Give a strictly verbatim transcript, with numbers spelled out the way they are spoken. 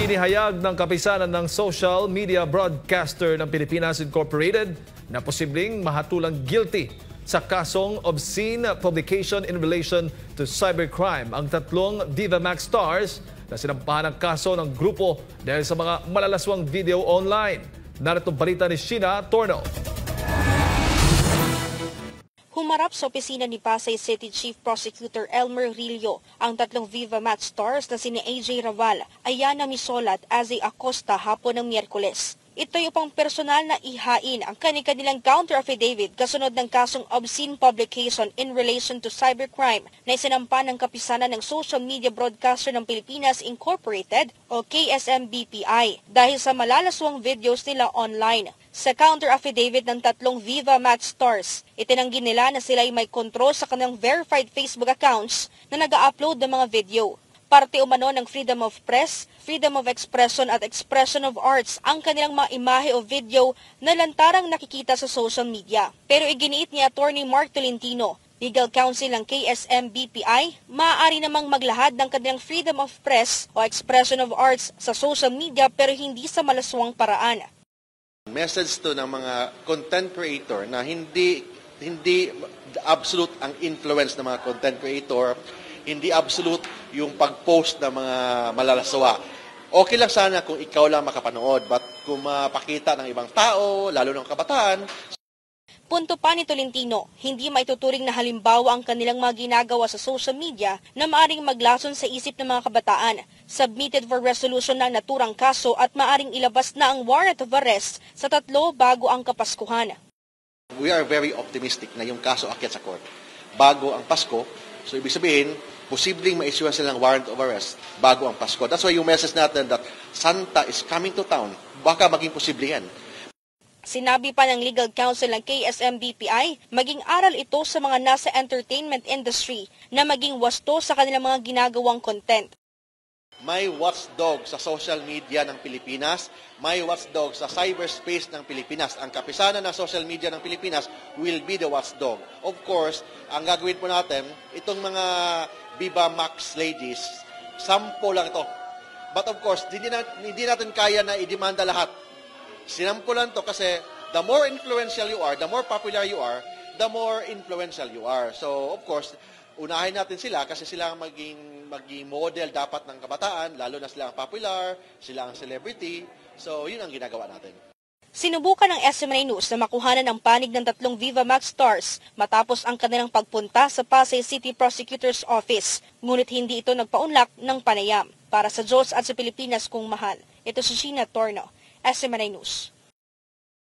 Inihayag ng kapisanan ng Social Media Broadcaster ng Pilipinas Incorporated na posibleng mahatulang guilty sa kasong obscene publication in relation to cybercrime ang tatlong Viva Max stars na sinampahan ng kaso ng grupo dahil sa mga malalaswang video online. Narito balita ni Sheena Torno. Humarap sa opisina ni Pasay City Chief Prosecutor Elmer Rillo ang tatlong Viva Max stars na sina A J Raval, Ayana Misola at Azay Acosta hapon ng Miyerkules. Ito'y upang personal na ihain ang kani-kanilang counter affidavit kasunod ng kasong obscene publication in relation to cybercrime na isinampa ng kapisanan ng Social Media Broadcaster ng Pilipinas Incorporated o K S M B P I dahil sa malalaswang videos nila online. Sa counter affidavit ng tatlong Viva Max stars, itinanggi nila na sila ay may kontrol sa kanilang verified Facebook accounts na nag-upload ng mga video. Parte umano ng freedom of press, freedom of expression at expression of arts ang kanilang mga imahe o video na lantarang nakikita sa social media. Pero iginiit ni Attorney Mark Tolentino, Legal Counsel ng K S M B P I, maaari namang maglahad ng kanilang freedom of press o expression of arts sa social media pero hindi sa malaswang paraan. Message to ng mga content creator na hindi hindi absolute ang influence ng mga content creator, hindi absolute yung pag-post ng mga malalaswa. Okay lang sana kung ikaw lang makapanood, but kung mapakita ng ibang tao, lalo ng kabataan. Punto pa ni Tolentino, hindi maituturing na halimbawa ang kanilang mga ginagawa sa social media na maaring maglason sa isip ng mga kabataan. Submitted for resolution ng naturang kaso at maaring ilabas na ang warrant of arrest sa tatlo bago ang Kapaskuhan. We are very optimistic na yung kaso akyat sa court bago ang Pasko. So ibig sabihin, posibleng ma-issue silang warrant of arrest bago ang Pasko. That's why yung message natin that Santa is coming to town, baka maging posible yan. Sinabi pa ng Legal Counsel ng K S M B P I, maging aral ito sa mga nasa entertainment industry na maging wasto sa kanilang mga ginagawang content. May watchdog sa social media ng Pilipinas, may watchdog sa cyberspace ng Pilipinas. Ang kapisanan ng social media ng Pilipinas will be the watchdog. Of course, ang gagawin po natin, itong mga Viva Max ladies, sample lang ito. But of course, hindi, na, hindi natin kaya na idemanda lahat. Sinampulan to kasi the more influential you are, the more popular you are, the more influential you are. So, of course, unahin natin sila kasi sila ang maging, maging model dapat ng kabataan, lalo na sila ang popular, sila ang celebrity. So, yun ang ginagawa natin. Sinubukan ng S M N A News na makuhanan ang panig ng tatlong Viva Max stars matapos ang kanilang pagpunta sa Pasay City Prosecutor's Office. Ngunit hindi ito nagpaunlak ng panayam. Para sa Diyos at sa Pilipinas kung mahal. Ito si Sheena Torno, S M N A News.